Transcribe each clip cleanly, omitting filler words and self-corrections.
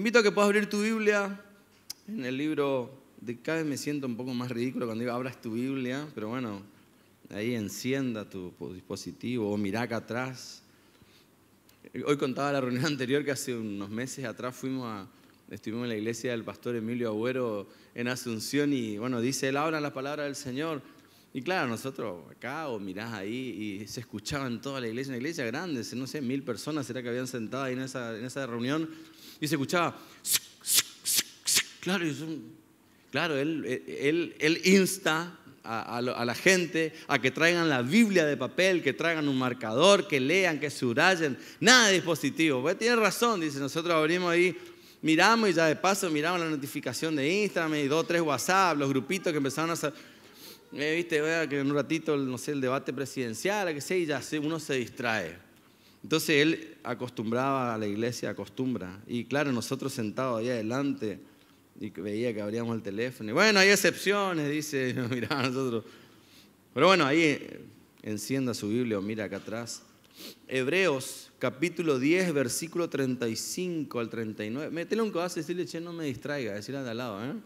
invito a que puedas abrir tu Biblia en el libro de... Cada vez me siento un poco más ridículo cuando digo abras tu Biblia, pero bueno, ahí encienda tu dispositivo o mirá acá atrás. Hoy contaba la reunión anterior que hace unos meses atrás estuvimos en la iglesia del pastor Emilio Agüero en Asunción y bueno, dice él, abran la palabra del Señor. Y claro, nosotros acá o mirás ahí y se escuchaba en toda la iglesia, una iglesia grande, no sé, 1000 personas será que habían sentado ahí en esa reunión y se escuchaba, claro, él insta a la gente a que traigan la Biblia de papel, que traigan un marcador, que lean, que subrayen, nada de dispositivo. Pues tiene razón, dice, nosotros abrimos ahí, miramos y ya de paso miramos la notificación de Instagram y 2 o 3 WhatsApp, los grupitos que empezaron a hacer, viste, vea que en un ratito, no sé, el debate presidencial, que sé, y ya uno se distrae. Entonces él acostumbraba a la iglesia, acostumbra. Y claro, nosotros sentados ahí adelante, y veía que abríamos el teléfono. Y bueno, hay excepciones, dice, mirá nosotros. Pero bueno, ahí encienda su Biblia o mira acá atrás. Hebreos, capítulo 10, versículo 35 al 39. Métele un codazo y decirle, che, no me distraiga, decirle al de al lado, ¿eh?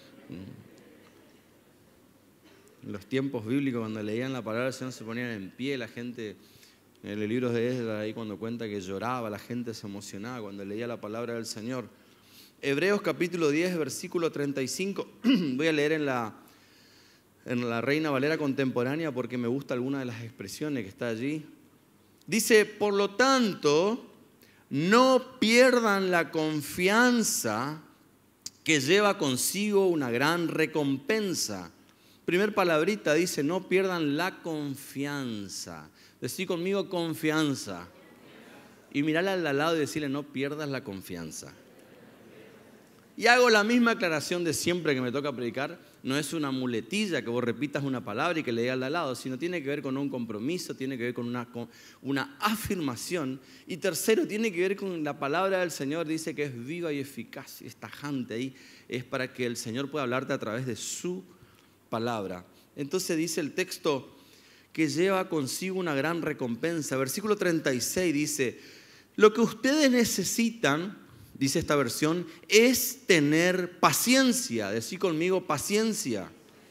En los tiempos bíblicos, cuando leían la palabra del Señor, se ponían en pie, la gente, en los libros de Esdras, ahí cuando cuenta que lloraba, la gente se emocionaba cuando leía la palabra del Señor. Hebreos capítulo 10, versículo 35, voy a leer en la Reina Valera contemporánea porque me gusta alguna de las expresiones que está allí. Dice, por lo tanto, no pierdan la confianza que lleva consigo una gran recompensa. Primer palabrita dice, no pierdan la confianza. Decí conmigo confianza. Y mirarle al lado y decirle, no pierdas la confianza. Y hago la misma aclaración de siempre que me toca predicar. No es una muletilla que vos repitas una palabra y que le digas al lado, sino tiene que ver con un compromiso, tiene que ver con una afirmación. Y tercero, tiene que ver con la palabra del Señor. Dice que es viva y eficaz, es tajante ahí. Es para que el Señor pueda hablarte a través de su palabra. Entonces dice el texto que lleva consigo una gran recompensa. Versículo 36 dice, lo que ustedes necesitan, dice esta versión, es tener paciencia. Decí conmigo paciencia.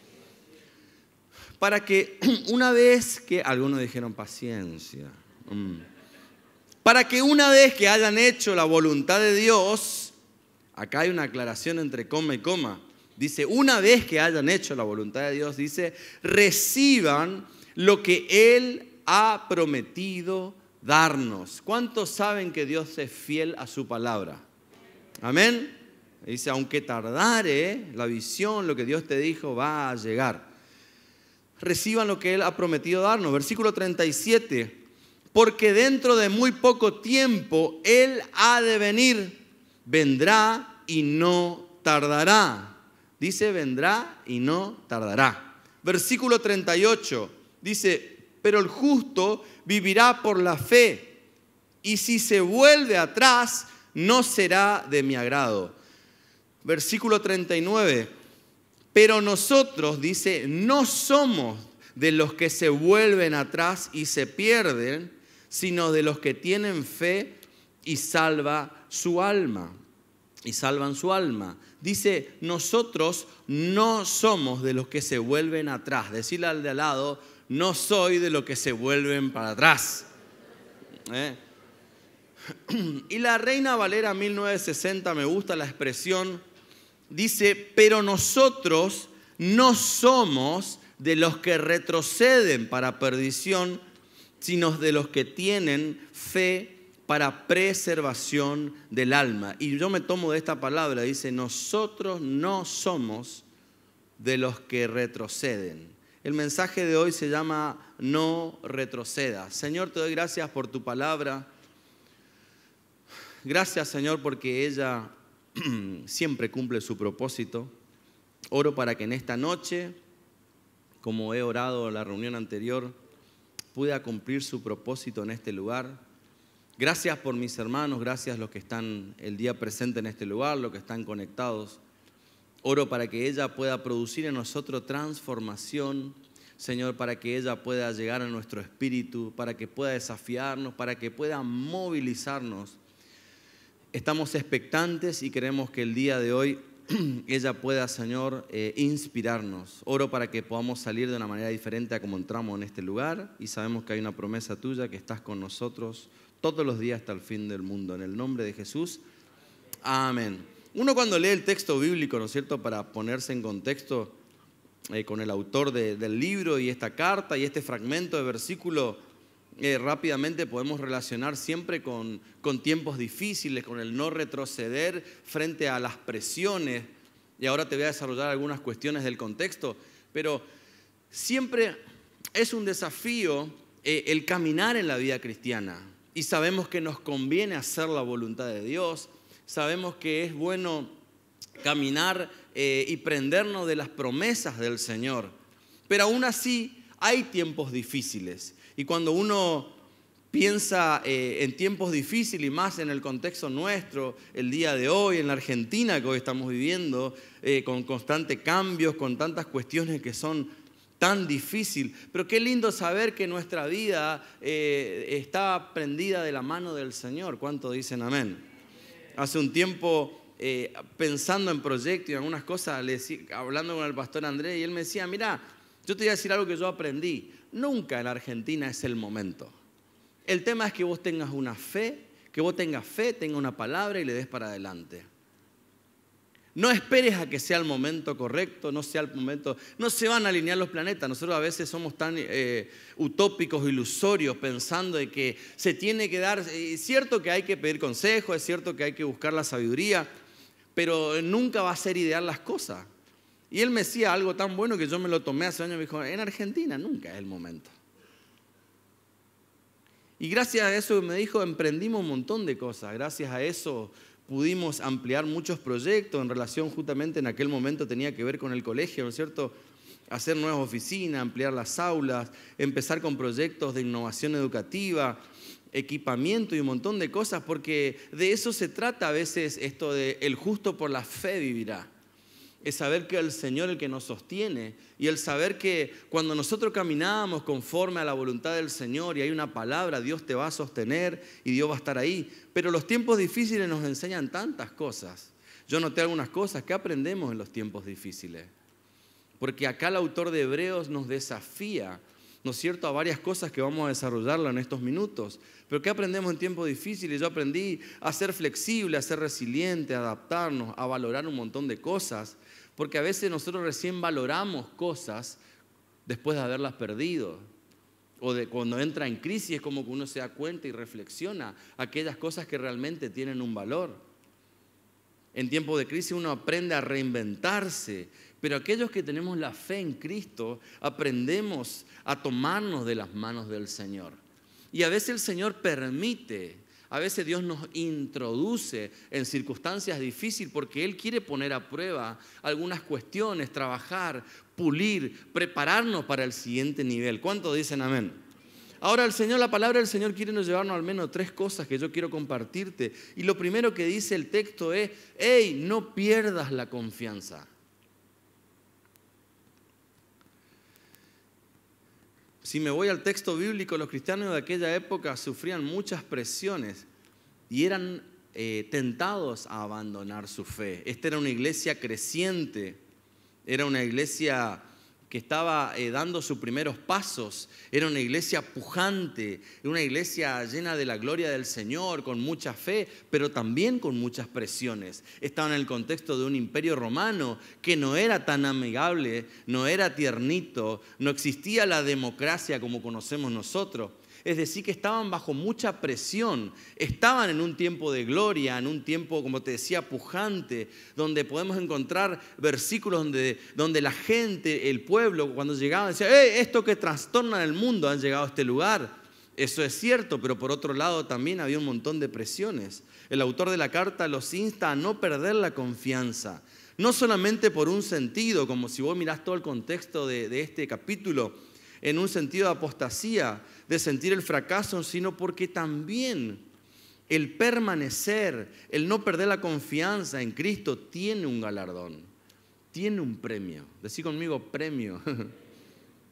Para que una vez que, algunos dijeron paciencia, para que una vez que hayan hecho la voluntad de Dios, acá hay una aclaración entre coma y coma, dice, una vez que hayan hecho la voluntad de Dios, dice, reciban lo que Él ha prometido darnos. ¿Cuántos saben que Dios es fiel a su palabra? Amén. Dice, aunque tardare, la visión, lo que Dios te dijo, va a llegar. Reciban lo que Él ha prometido darnos. Versículo 37. Porque dentro de muy poco tiempo Él ha de venir, vendrá y no tardará. Dice, vendrá y no tardará. Versículo 38. Dice, pero el justo vivirá por la fe, y si se vuelve atrás, no será de mi agrado. Versículo 39. Pero nosotros, dice, no somos de los que se vuelven atrás y se pierden, sino de los que tienen fe y salvan su alma. Dice, nosotros no somos de los que se vuelven atrás. Decirle al de al lado, no soy de los que se vuelven para atrás. Y la Reina Valera 1960, me gusta la expresión, dice, pero nosotros no somos de los que retroceden para perdición, sino de los que tienen fe para preservación del alma. Y yo me tomo de esta palabra, dice, nosotros no somos de los que retroceden. El mensaje de hoy se llama no retrocedas. Señor, te doy gracias por tu palabra. Gracias, Señor, porque ella siempre cumple su propósito. Oro para que en esta noche, como he orado en la reunión anterior, pueda cumplir su propósito en este lugar. Gracias por mis hermanos, gracias a los que están el día presente en este lugar, los que están conectados. Oro para que ella pueda producir en nosotros transformación, Señor, para que ella pueda llegar a nuestro espíritu, para que pueda desafiarnos, para que pueda movilizarnos estamos expectantes y queremos que el día de hoy ella pueda, Señor, inspirarnos. Oro para que podamos salir de una manera diferente a como entramos en este lugar, y sabemos que hay una promesa tuya, que estás con nosotros todos los días hasta el fin del mundo. En el nombre de Jesús, amén. Uno cuando lee el texto bíblico, ¿no es cierto?, para ponerse en contexto con el autor del libro y esta carta y este fragmento de versículo, rápidamente podemos relacionar siempre con tiempos difíciles, con el no retroceder frente a las presiones. Y ahora te voy a desarrollar algunas cuestiones del contexto, pero siempre es un desafío el caminar en la vida cristiana. Y sabemos que nos conviene hacer la voluntad de Dios, sabemos que es bueno caminar y prendernos de las promesas del Señor. Pero aún así hay tiempos difíciles. Y cuando uno piensa en tiempos difíciles, y más en el contexto nuestro, el día de hoy, en la Argentina que hoy estamos viviendo, con constantes cambios, con tantas cuestiones que son tan difíciles, pero qué lindo saber que nuestra vida está prendida de la mano del Señor. ¿Cuánto dicen amén? Hace un tiempo, pensando en proyectos y en algunas cosas, hablando con el pastor Andrés, y él me decía, mira, yo te voy a decir algo que yo aprendí. Nunca en la Argentina es el momento. El tema es que vos tengas una fe, que vos tengas fe, tengas una palabra y le des para adelante. No esperes a que sea el momento correcto, no sea el momento, no se van a alinear los planetas. Nosotros a veces somos tan utópicos, ilusorios, pensando de que se tiene que dar. Es cierto que hay que pedir consejo, es cierto que hay que buscar la sabiduría, pero nunca va a ser ideal las cosas. Y él me decía algo tan bueno que yo me lo tomé hace años, me dijo, en Argentina nunca es el momento. Y gracias a eso me dijo, emprendimos un montón de cosas. Gracias a eso pudimos ampliar muchos proyectos en relación, justamente en aquel momento tenía que ver con el colegio, ¿no es cierto? Hacer nuevas oficinas, ampliar las aulas, empezar con proyectos de innovación educativa, equipamiento y un montón de cosas, porque de eso se trata a veces esto de el justo por la fe vivirá. Es saber que es el Señor el que nos sostiene, y el saber que cuando nosotros caminamos conforme a la voluntad del Señor y hay una palabra, Dios te va a sostener y Dios va a estar ahí. Pero los tiempos difíciles nos enseñan tantas cosas. Yo noté algunas cosas que aprendemos en los tiempos difíciles. Porque acá el autor de Hebreos nos desafía, ¿no es cierto?, a varias cosas que vamos a desarrollarlo en estos minutos. Pero ¿qué aprendemos en tiempos difíciles? Yo aprendí a ser flexible, a ser resiliente, a adaptarnos, a valorar un montón de cosas. Porque a veces nosotros recién valoramos cosas después de haberlas perdido. O de cuando entra en crisis es como que uno se da cuenta y reflexiona aquellas cosas que realmente tienen un valor. En tiempos de crisis uno aprende a reinventarse, pero aquellos que tenemos la fe en Cristo aprendemos a tomarnos de las manos del Señor. Y a veces el Señor permite, a veces Dios nos introduce en circunstancias difíciles porque Él quiere poner a prueba algunas cuestiones, trabajar, pulir, prepararnos para el siguiente nivel. ¿Cuántos dicen amén? Ahora la palabra del Señor quiere nos llevarnos al menos 3 cosas que yo quiero compartirte. Y lo primero que dice el texto es, hey, no pierdas la confianza. Si me voy al texto bíblico, los cristianos de aquella época sufrían muchas presiones y eran tentados a abandonar su fe. Esta era una iglesia creciente, era una iglesia que estaba dando sus primeros pasos, era una iglesia pujante, una iglesia llena de la gloria del Señor, con mucha fe, pero también con muchas presiones. Estaba en el contexto de un imperio romano que no era tan amigable, no era tiernito, no existía la democracia como conocemos nosotros. Es decir, que estaban bajo mucha presión, estaban en un tiempo de gloria, en un tiempo, como te decía, pujante, donde podemos encontrar versículos donde la gente, el pueblo, cuando llegaban, decía, esto que trastorna el mundo han llegado a este lugar. Eso es cierto, pero por otro lado también había un montón de presiones. El autor de la carta los insta a no perder la confianza, no solamente por un sentido, como si vos mirás todo el contexto de este capítulo, en un sentido de apostasía, de sentir el fracaso, sino porque también el permanecer, el no perder la confianza en Cristo tiene un galardón, tiene un premio. Decí conmigo premio.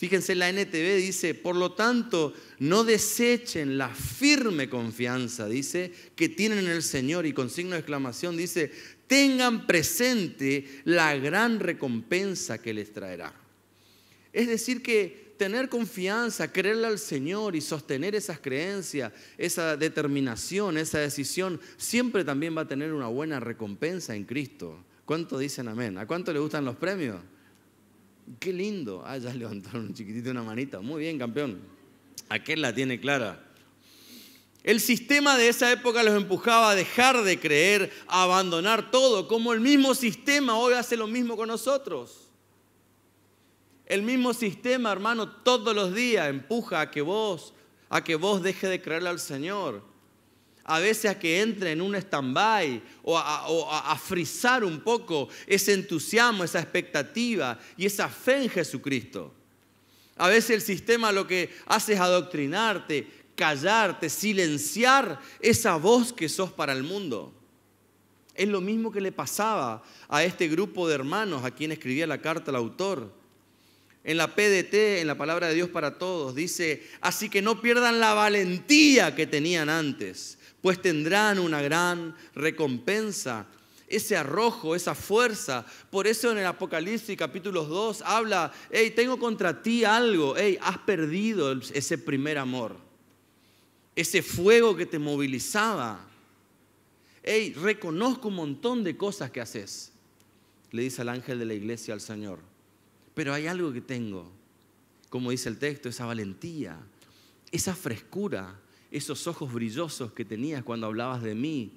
Fíjense, la NTV dice, por lo tanto, no desechen la firme confianza, dice, que tienen en el Señor, y con signo de exclamación dice, tengan presente la gran recompensa que les traerá. Es decir, que tener confianza, creerle al Señor y sostener esas creencias, esa determinación, esa decisión, siempre también va a tener una buena recompensa en Cristo. ¿Cuánto dicen amén? ¿A cuánto le gustan los premios? ¡Qué lindo! Ah, ya levantaron un chiquitito una manita. Muy bien, campeón. Aquel la tiene clara. El sistema de esa época los empujaba a dejar de creer, a abandonar todo, como el mismo sistema hoy hace lo mismo con nosotros. El mismo sistema, hermano, todos los días empuja a que vos dejes de creerle al Señor. A veces a que entre en un stand-by o a frizar un poco ese entusiasmo, esa expectativa y esa fe en Jesucristo. A veces el sistema lo que hace es adoctrinarte, callarte, silenciar esa voz que sos para el mundo. Es lo mismo que le pasaba a este grupo de hermanos a quien escribía la carta el autor. En la PDT, en la Palabra de Dios para Todos, dice, así que no pierdan la valentía que tenían antes, pues tendrán una gran recompensa, ese arrojo, esa fuerza. Por eso en el Apocalipsis capítulo 2 habla, hey, tengo contra ti algo, hey, has perdido ese primer amor, ese fuego que te movilizaba. Hey, reconozco un montón de cosas que haces, le dice el ángel de la iglesia al Señor. Pero hay algo que tengo, como dice el texto, esa valentía, esa frescura, esos ojos brillosos que tenías cuando hablabas de mí.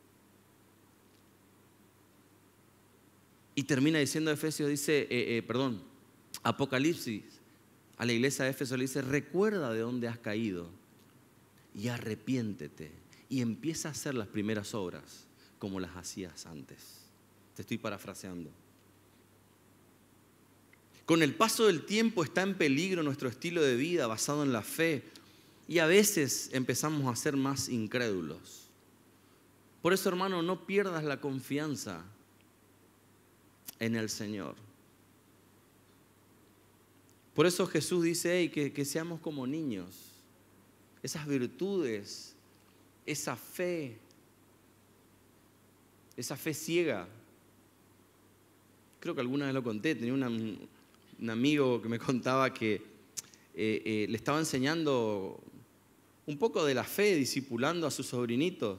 Y termina diciendo Efesios, Apocalipsis, a la iglesia de Éfeso le dice, recuerda de dónde has caído y arrepiéntete y empieza a hacer las primeras obras como las hacías antes. Te estoy parafraseando. Con el paso del tiempo está en peligro nuestro estilo de vida basado en la fe y a veces empezamos a ser más incrédulos. Por eso, hermano, no pierdas la confianza en el Señor. Por eso Jesús dice, hey, que seamos como niños. Esas virtudes, esa fe ciega. Creo que alguna vez lo conté, tenía un amigo que me contaba que le estaba enseñando un poco de la fe, discipulando a su sobrinito.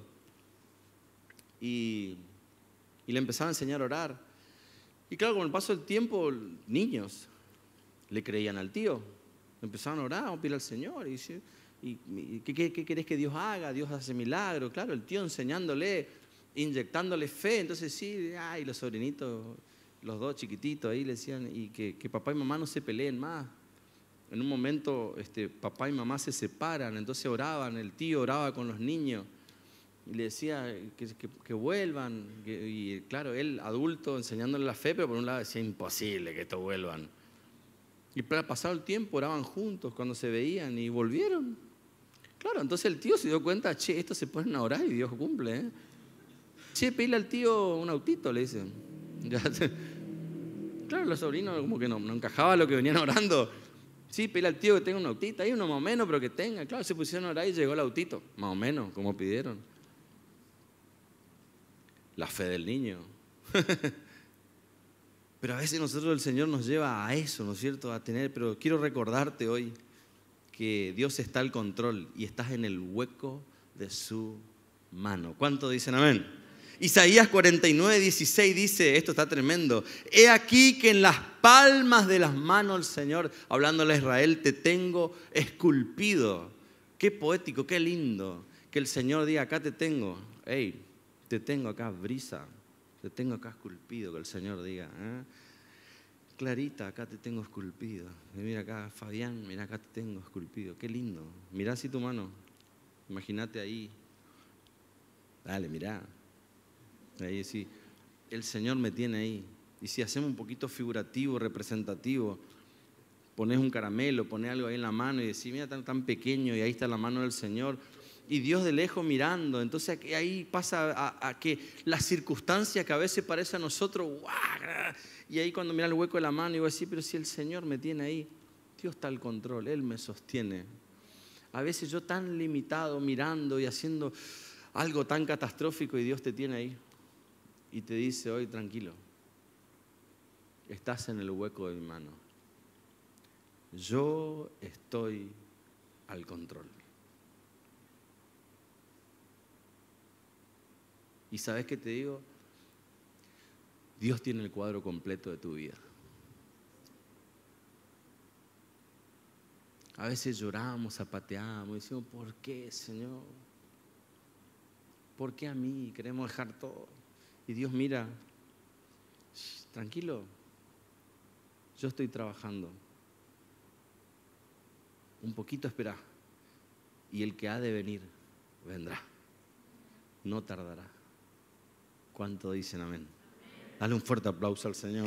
Y le empezaba a enseñar a orar. Y claro, con el paso del tiempo, niños le creían al tío. Empezaban a orar, a pedir al Señor. ¿Y qué querés que Dios haga? Dios hace milagros. Claro, el tío enseñándole, inyectándole fe. Entonces sí, y los sobrinitos, los dos chiquititos ahí le decían, y que papá y mamá no se peleen más. En un momento papá y mamá se separan, entonces oraban, el tío oraba con los niños y le decía que vuelvan. Y claro, él adulto enseñándole la fe, pero por un lado decía imposible que estos vuelvan. Y para pasar el tiempo oraban juntos cuando se veían y volvieron. Claro, entonces el tío se dio cuenta, estos se ponen a orar y Dios cumple, ¿eh? Pedile al tío un autito, le dicen. Claro, los sobrinos como que no encajaba lo que venían orando. Sí, pedile al tío que tenga un autito, hay uno más o menos, pero que tenga. Claro, se pusieron a orar y llegó el autito, más o menos, como pidieron. La fe del niño. Pero a veces nosotros el Señor nos lleva a eso, ¿no es cierto? A tener, pero quiero recordarte hoy que Dios está al control y estás en el hueco de su mano. ¿Cuánto dicen amén? Isaías 49:16 dice, esto está tremendo, he aquí que en las palmas de las manos del Señor, hablándole a Israel, te tengo esculpido. Qué poético, qué lindo, que el Señor diga, acá te tengo, hey, te tengo acá, Brisa, te tengo acá esculpido, que el Señor diga, Clarita, acá te tengo esculpido. Y mira acá, Fabián, mira acá te tengo esculpido. Qué lindo. Mirá así tu mano. Imagínate ahí. Dale, mirá. Ahí sí. El Señor me tiene ahí. Y si hacemos un poquito figurativo, representativo, pones un caramelo, pones algo ahí en la mano y decís, mira, tan pequeño y ahí está la mano del Señor. Y Dios de lejos mirando. Entonces ahí pasa a que la circunstancia que a veces parece a nosotros, ¡guau! Y ahí cuando mira el hueco de la mano y voy a decir, pero si el Señor me tiene ahí. Dios está al control, Él me sostiene. A veces yo tan limitado, mirando y haciendo algo tan catastrófico y Dios te tiene ahí y te dice hoy, tranquilo, estás en el hueco de mi mano. Yo estoy al control. ¿Y sabes qué te digo? Dios tiene el cuadro completo de tu vida. A veces lloramos, zapateamos, decimos, ¿por qué, Señor? ¿Por qué a mí? Queremos dejar todo. Y Dios mira, tranquilo, yo estoy trabajando. Un poquito espera. Y el que ha de venir, vendrá. No tardará. ¿Cuánto dicen amén? Dale un fuerte aplauso al Señor.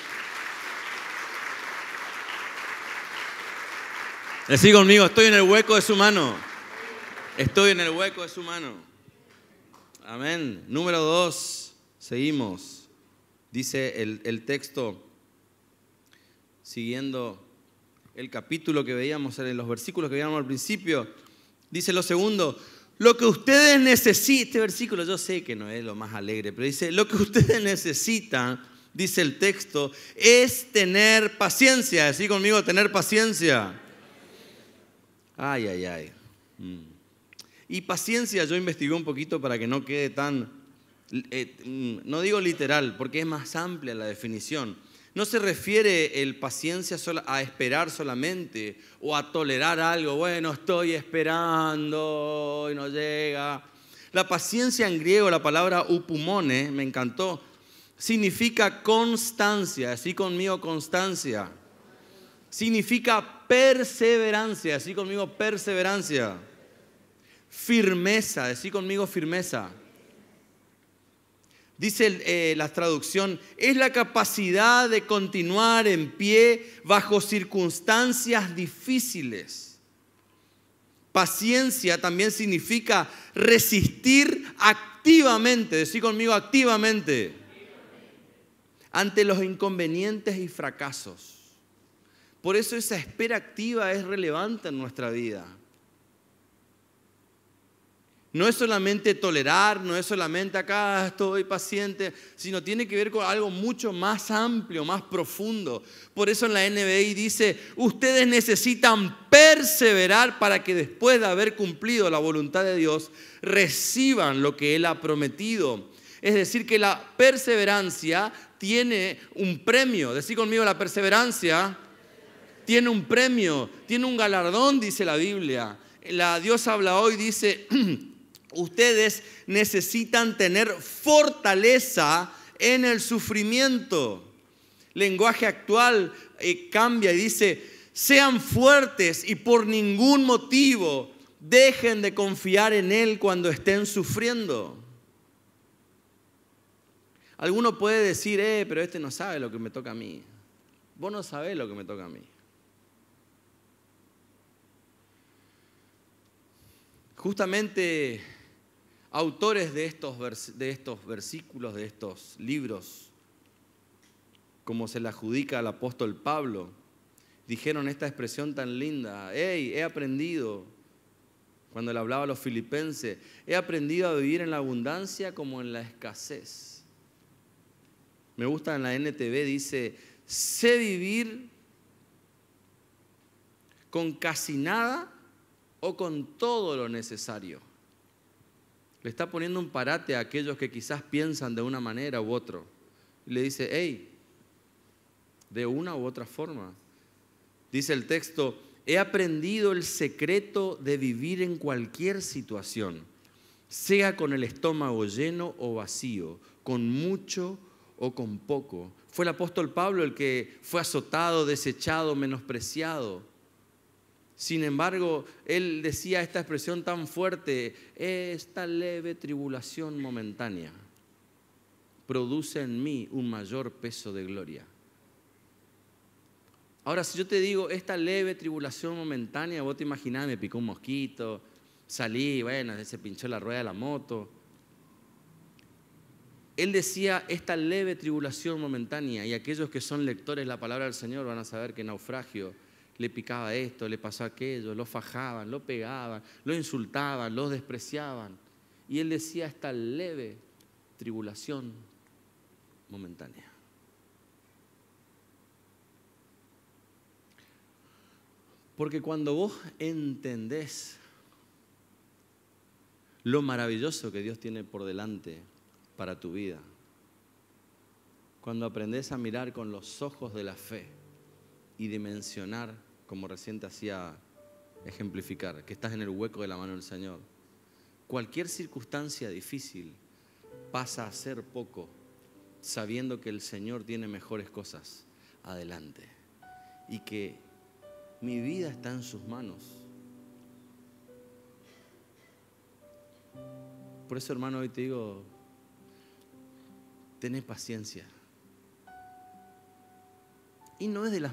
Decí conmigo, estoy en el hueco de su mano. Estoy en el hueco de su mano. Amén. Número 2, seguimos. Dice el texto, siguiendo el capítulo que veíamos en los versículos que veíamos al principio, dice lo segundo, lo que ustedes necesitan, este versículo yo sé que no es lo más alegre, pero dice, lo que ustedes necesitan, dice el texto, es tener paciencia. Decí conmigo, tener paciencia. Ay, ay, ay. Y paciencia yo investigué un poquito para que no quede tan, no digo literal, porque es más amplia la definición. No se refiere el paciencia a esperar solamente o a tolerar algo. Bueno, estoy esperando y no llega. La paciencia en griego, la palabra upumone, me encantó, significa constancia. Así conmigo, constancia. Significa perseverancia. Así conmigo, perseverancia. Firmeza. Así conmigo, firmeza. Dice la traducción, es la capacidad de continuar en pie bajo circunstancias difíciles. Paciencia también significa resistir activamente, decí conmigo activamente, ante los inconvenientes y fracasos. Por eso esa espera activa es relevante en nuestra vida. No es solamente tolerar, no es solamente acá estoy paciente, sino tiene que ver con algo mucho más amplio, más profundo. Por eso en la NBI dice, ustedes necesitan perseverar para que después de haber cumplido la voluntad de Dios, reciban lo que Él ha prometido. Es decir, que la perseverancia tiene un premio. Decí conmigo, la perseverancia tiene un premio, tiene un galardón, dice la Biblia. Dios habla hoy, dice... Ustedes necesitan tener fortaleza en el sufrimiento. Lenguaje actual cambia y dice, sean fuertes y por ningún motivo dejen de confiar en Él cuando estén sufriendo. Alguno puede decir, pero este no sabe lo que me toca a mí. Vos no sabés lo que me toca a mí. Justamente... autores de estos versículos, de estos libros, como se le adjudica al apóstol Pablo, dijeron esta expresión tan linda, he aprendido, cuando le hablaba a los filipenses, he aprendido a vivir en la abundancia como en la escasez. Me gusta en la NTV, dice, sé vivir con casi nada o con todo lo necesario. Le está poniendo un parate a aquellos que quizás piensan de una manera u otra. Y le dice, de una u otra forma. Dice el texto, he aprendido el secreto de vivir en cualquier situación, sea con el estómago lleno o vacío, con mucho o con poco. Fue el apóstol Pablo el que fue azotado, desechado, menospreciado. Sin embargo, él decía esta expresión tan fuerte, esta leve tribulación momentánea produce en mí un mayor peso de gloria. Ahora, si yo te digo, esta leve tribulación momentánea, vos te imaginás, me picó un mosquito, salí, bueno, se pinchó la rueda de la moto. Él decía, esta leve tribulación momentánea, y aquellos que son lectores de la palabra del Señor van a saber que naufragio le picaba esto, le pasó aquello, lo fajaban, lo pegaban, lo insultaban, lo despreciaban. Y él decía, esta leve tribulación momentánea. Porque cuando vos entendés lo maravilloso que Dios tiene por delante para tu vida, cuando aprendés a mirar con los ojos de la fe y dimensionar, como recién te hacía ejemplificar, que estás en el hueco de la mano del Señor, cualquier circunstancia difícil pasa a ser poco, sabiendo que el Señor tiene mejores cosas adelante y que mi vida está en sus manos. Por eso, hermano, hoy te digo, tenés paciencia. Y no es de las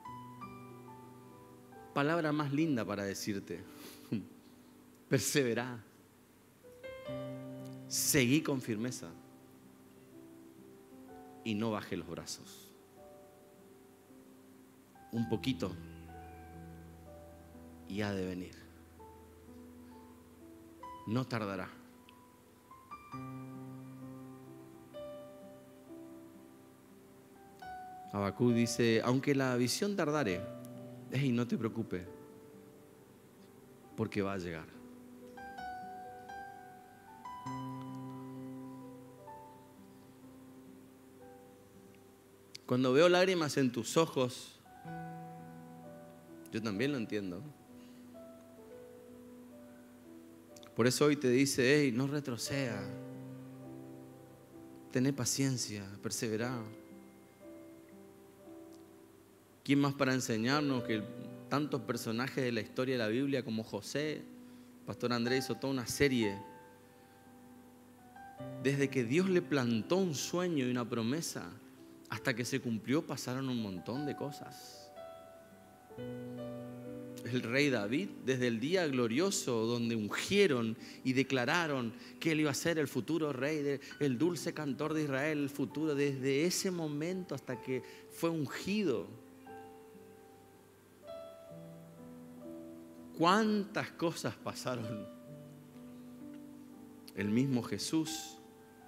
palabras más lindas para decirte. Perseverá. Seguí con firmeza. Y no baje los brazos. Un poquito. Y ha de venir. No tardará. Habacuc dice, aunque la visión tardare, no te preocupes, porque va a llegar. Cuando veo lágrimas en tus ojos, yo también lo entiendo. Por eso hoy te dice, no retroceda, tené paciencia, perseverá. ¿Quién más para enseñarnos que tantos personajes de la historia de la Biblia como José? Pastor Andrés hizo toda una serie. Desde que Dios le plantó un sueño y una promesa hasta que se cumplió pasaron un montón de cosas. El rey David, desde el día glorioso donde ungieron y declararon que él iba a ser el futuro rey, el dulce cantor de Israel, el futuro, desde ese momento hasta que fue ungido. ¿Cuántas cosas pasaron? El mismo Jesús.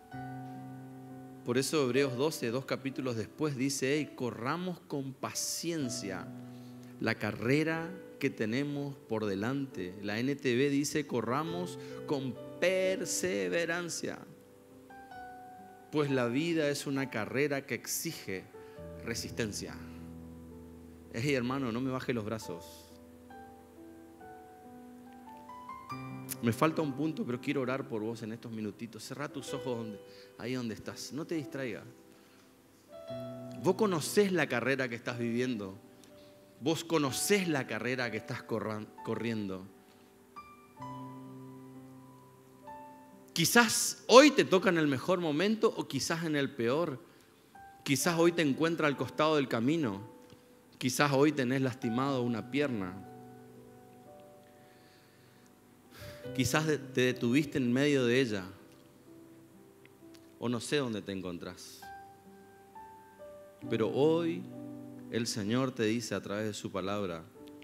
Por eso Hebreos 12, 2 capítulos después dice, corramos con paciencia la carrera que tenemos por delante. La NTV dice, corramos con perseverancia. Pues la vida es una carrera que exige resistencia. Hey, hermano, no me baje los brazos. Me falta un punto, pero quiero orar por vos en estos minutitos. Cerrá tus ojos ahí donde estás. No te distraigas. Vos conocés la carrera que estás viviendo. Vos conocés la carrera que estás corriendo. Quizás hoy te toca en el mejor momento o quizás en el peor. Quizás hoy te encuentras al costado del camino. Quizás hoy tenés lastimado una pierna. Quizás te detuviste en medio de ella. O no sé dónde te encontrás. Pero hoy el Señor te dice a través de su palabra,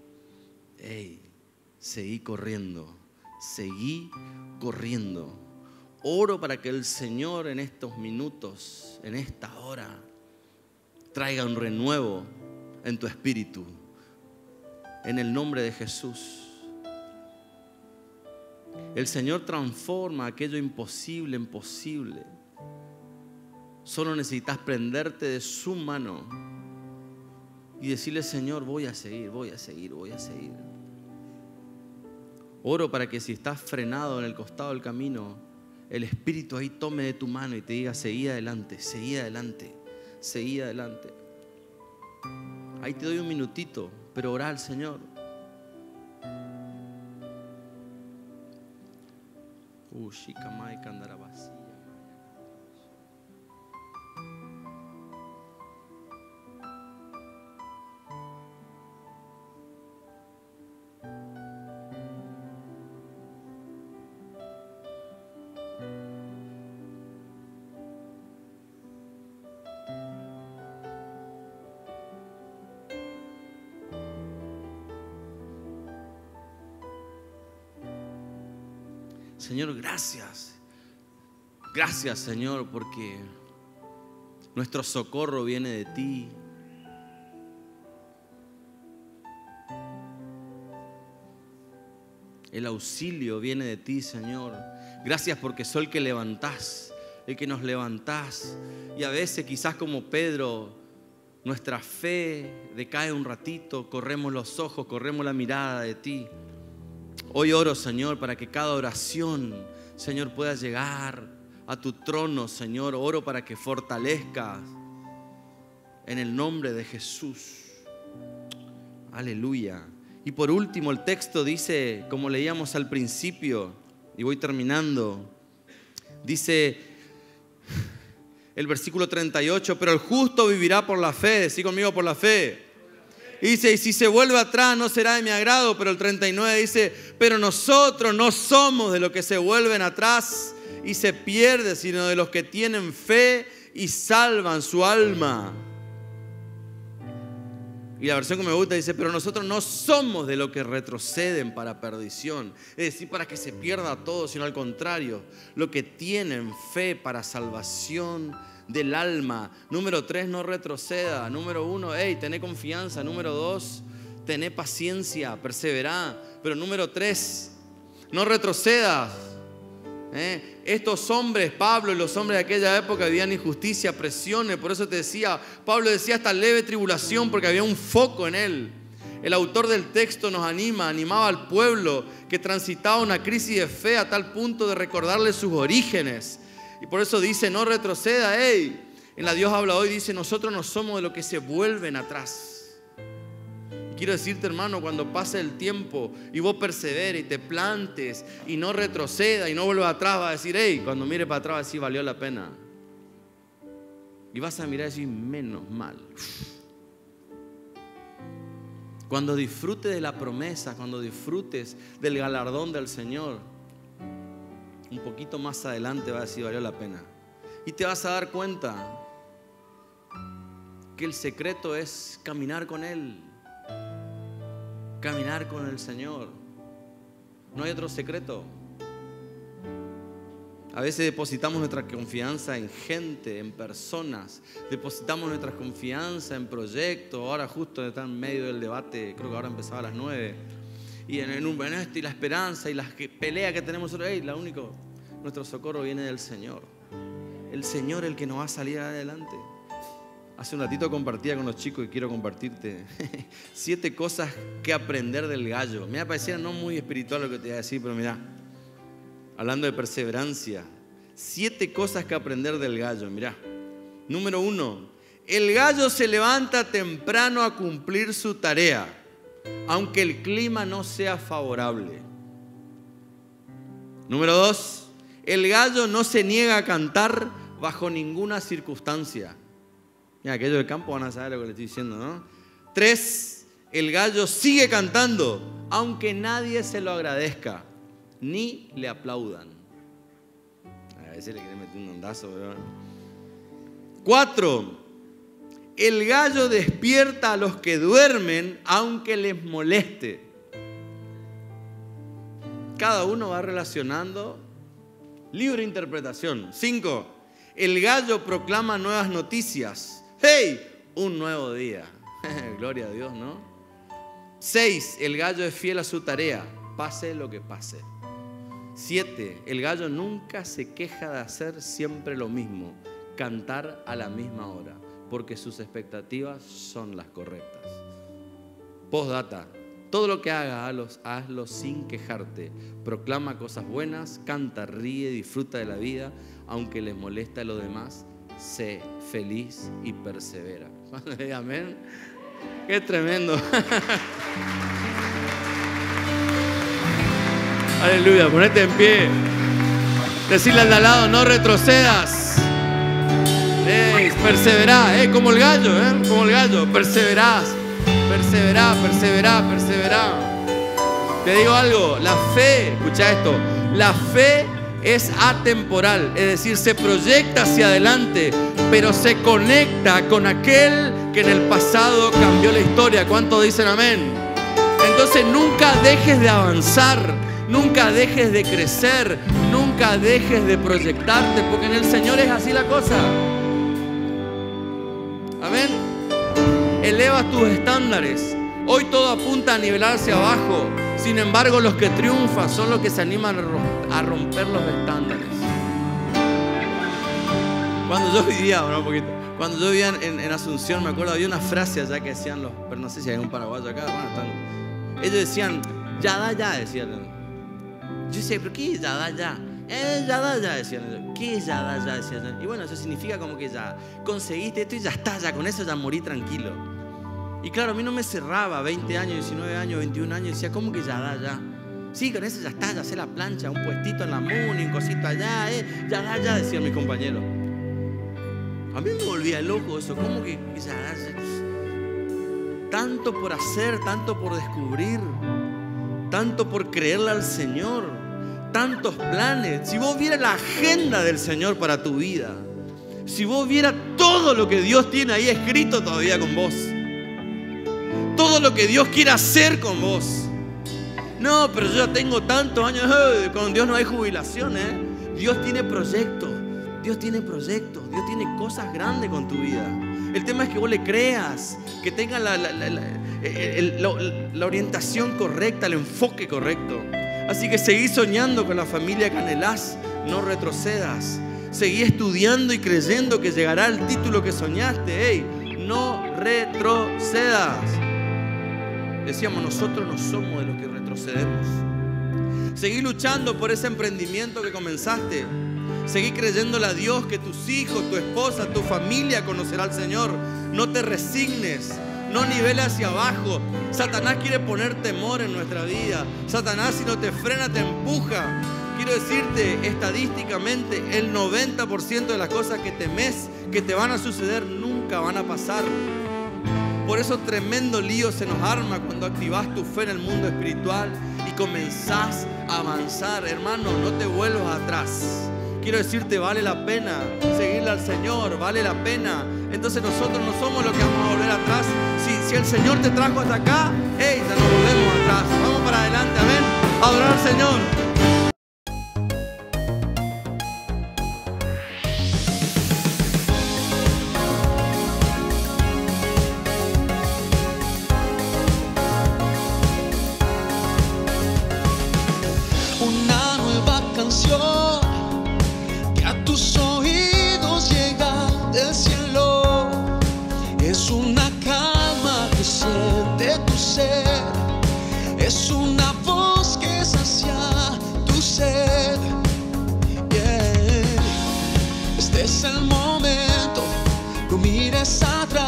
seguí corriendo, seguí corriendo. Oro para que el Señor en estos minutos, en esta hora, traiga un renuevo en tu espíritu. En el nombre de Jesús. El Señor transforma aquello imposible en posible. Solo necesitas prenderte de su mano y decirle, Señor, voy a seguir, voy a seguir, voy a seguir. Oro para que si estás frenado en el costado del camino, el Espíritu ahí tome de tu mano y te diga, seguí adelante, seguí adelante, seguí adelante. Ahí te doy un minutito, pero orá al Señor. Shikamai Kandarabasi. Señor, gracias. Gracias, Señor, porque nuestro socorro viene de ti. El auxilio viene de ti, Señor. Gracias porque soy el que levantás, el que nos levantás. Y a veces, quizás como Pedro, nuestra fe decae un ratito, corremos los ojos, corremos la mirada de ti. Hoy oro, Señor, para que cada oración, Señor, pueda llegar a tu trono, Señor. Oro para que fortalezcas en el nombre de Jesús. Aleluya. Y por último, el texto dice, como leíamos al principio, y voy terminando, dice el versículo 38, pero el justo vivirá por la fe. Decí conmigo, por la fe. Y dice, y si se vuelve atrás no será de mi agrado. Pero el 39 dice, pero nosotros no somos de los que se vuelven atrás y se pierden, sino de los que tienen fe y salvan su alma. Y la versión que me gusta dice, pero nosotros no somos de los que retroceden para perdición, es decir, para que se pierda todo, sino al contrario, los que tienen fe para salvación del alma. Número 3, no retroceda. Número 1, tené confianza. Número 2, tené paciencia, perseverá. Pero número 3, no retrocedas. Estos hombres, Pablo y los hombres de aquella época, vivían injusticia, presiones. Por eso te decía, Pablo decía hasta leve tribulación, porque había un foco en él. El autor del texto nos animaba al pueblo que transitaba una crisis de fe a tal punto de recordarle sus orígenes. Y por eso dice, no retroceda. En la Dios habla hoy, dice, nosotros no somos de los que se vuelven atrás. Quiero decirte, hermano, cuando pase el tiempo y vos perseveres y te plantes y no retroceda y no vuelvas atrás, vas a decir, cuando mire para atrás, vas a decir, valió la pena. Y vas a mirar y decir, menos mal. Cuando disfrutes de la promesa, cuando disfrutes del galardón del Señor, un poquito más adelante vas a decir, valió la pena. Y te vas a dar cuenta que el secreto es caminar con Él. Caminar con el Señor. No hay otro secreto. A veces depositamos nuestra confianza en gente, en personas. Depositamos nuestra confianza en proyectos. Ahora justo está en medio del debate, creo que ahora empezaba a las 9. Y en esto y la esperanza y la pelea que tenemos nosotros. Nuestro socorro viene del Señor. El Señor el que nos va a salir adelante. Hace un ratito compartía con los chicos y quiero compartirte 7 cosas que aprender del gallo. Me parecía no muy espiritual lo que te iba a decir, pero mira, hablando de perseverancia, 7 cosas que aprender del gallo. Mira, número 1, el gallo se levanta temprano a cumplir su tarea, aunque el clima no sea favorable. Número 2, el gallo no se niega a cantar bajo ninguna circunstancia. Mira, aquellos del campo van a saber lo que les estoy diciendo, ¿no? 3, el gallo sigue cantando, aunque nadie se lo agradezca, ni le aplaudan. A veces le quieren meter un ondazo, pero... 4, el gallo despierta a los que duermen, aunque les moleste. Cada uno va relacionando, libre interpretación. 5, el gallo proclama nuevas noticias. Un nuevo día. Gloria a Dios, ¿no? 6, el gallo es fiel a su tarea, pase lo que pase. 7, el gallo nunca se queja de hacer siempre lo mismo, cantar a la misma hora, porque sus expectativas son las correctas. Postdata, todo lo que hagas, hazlo sin quejarte. Proclama cosas buenas, canta, ríe, disfruta de la vida, aunque les molesta a los demás. Sé feliz y persevera. Amén. Qué tremendo. Aleluya, ponete en pie. Decirle al de al lado, no retrocedas. Perseverá, como el gallo, como el gallo. Perseverás, perseverá, perseverá, perseverá. Te digo algo, la fe, escucha esto, la fe es atemporal, es decir, se proyecta hacia adelante, pero se conecta con aquel que en el pasado cambió la historia. ¿Cuántos dicen amén? Entonces nunca dejes de avanzar, Nunca dejes de crecer, nunca dejes de proyectarte, porque en el Señor es así la cosa. Amén. Eleva tus estándares. Hoy todo apunta a nivelar hacia abajo. Sin embargo, los que triunfan son los que se animan a romper los estándares. Cuando yo vivía en Asunción, me acuerdo, había una frase allá que decían pero no sé si hay un paraguayo acá. Bueno, ellos decían, ya da ya, decían. Yo decía, ¿pero qué es ya da ya? Ya da ya, decían. ¿Qué es ya da ya? Decían. Y bueno, eso significa como que ya conseguiste esto y ya está, ya con eso ya morí tranquilo. Y claro, a mí no me cerraba 20 años, 19 años, 21 años. Decía, ¿cómo que ya da ya? Sí, con eso ya está, ya sé la plancha, un puestito en la Muni, un cosito allá, ya da ya, decían mis compañeros. A mí me volvía loco eso, ¿cómo que ya da ya? Tanto por hacer, tanto por descubrir, tanto por creerle al Señor, tantos planes. Si vos vieras la agenda del Señor para tu vida, si vos vieras todo lo que Dios tiene ahí escrito todavía con vos, todo lo que Dios quiere hacer con vos. No, pero yo ya tengo tantos años, con Dios no hay jubilación, Dios tiene proyectos, Dios tiene proyectos, Dios tiene cosas grandes con tu vida. El tema es que vos le creas, que tengas la orientación correcta, el enfoque correcto. Así que seguí soñando con la familia que anhelás, no retrocedas. Seguí estudiando y creyendo que llegará el título que soñaste. No retrocedas. Decíamos, nosotros no somos de los que retrocedemos. Seguí luchando por ese emprendimiento que comenzaste. Seguí creyéndole a Dios que tus hijos, tu esposa, tu familia conocerá al Señor. No te resignes, no niveles hacia abajo. Satanás quiere poner temor en nuestra vida. Satanás, si no te frena, te empuja. Quiero decirte, estadísticamente, el 90% de las cosas que temes que te van a suceder nunca van a pasar. Por eso tremendo lío se nos arma cuando activas tu fe en el mundo espiritual y comenzás a avanzar. Hermano, no te vuelvas atrás. Quiero decirte, vale la pena seguirle al Señor, vale la pena. Entonces nosotros no somos los que vamos a volver atrás. Si el Señor te trajo hasta acá, ya no volvemos atrás. Vamos para adelante, amén. A adorar al Señor. Una nueva canción que a tus oídos llega del cielo. Es una calma que siente tu ser. Es una voz que sacia tu sed. Yeah. Este es el momento, no mires atrás.